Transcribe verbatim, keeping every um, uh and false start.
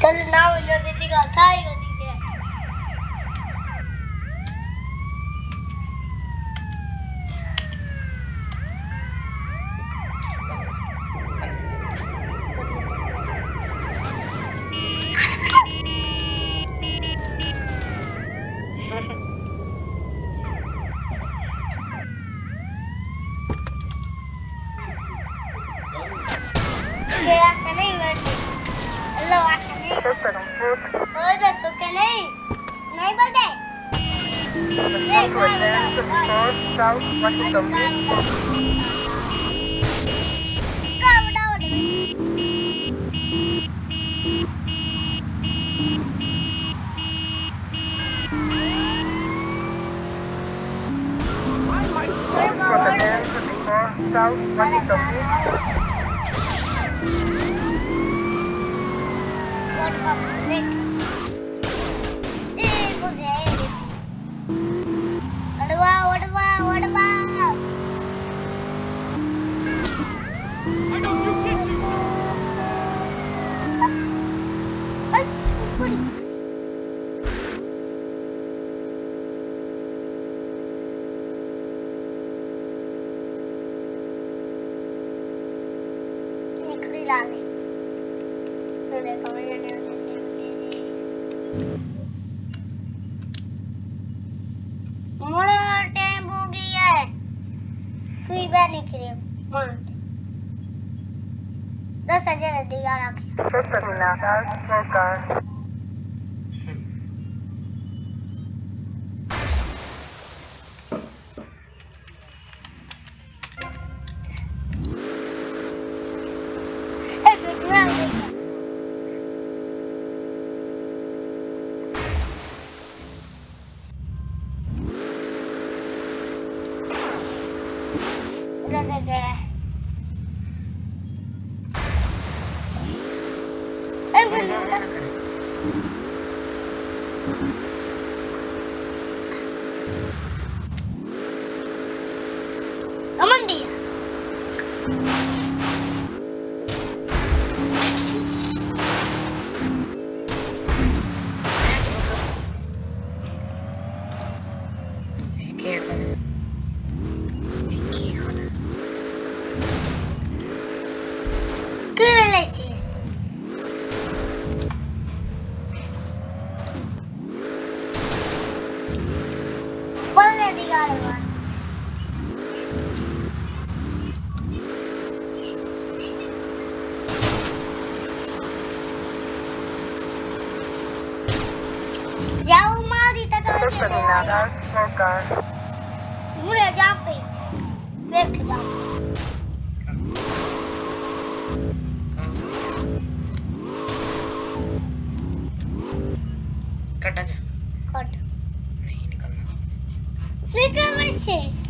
चल ना मुझे दीदी का था ही दीदी क्या करें वैसे हेलो आ करें तो करूं और तो क्या नहीं नहीं बोलते ये साउथ वाशिंगटन का बताओ South Washington What about Nick? Eh, go there. What about, what about, what about? I got jujitsu. What's funny? Lalle. Nu det kommer jag ner. मोड़ा टाइम हो गया है कोई बात नहीं करे मोड़ दस हजार दिया रख दस मिला दस का Aman dia. Jauh mari tak ada. Terminal Smoker. Mulai jampi. Back jam. Cut आजा कट नहीं निकलना निकल वैसे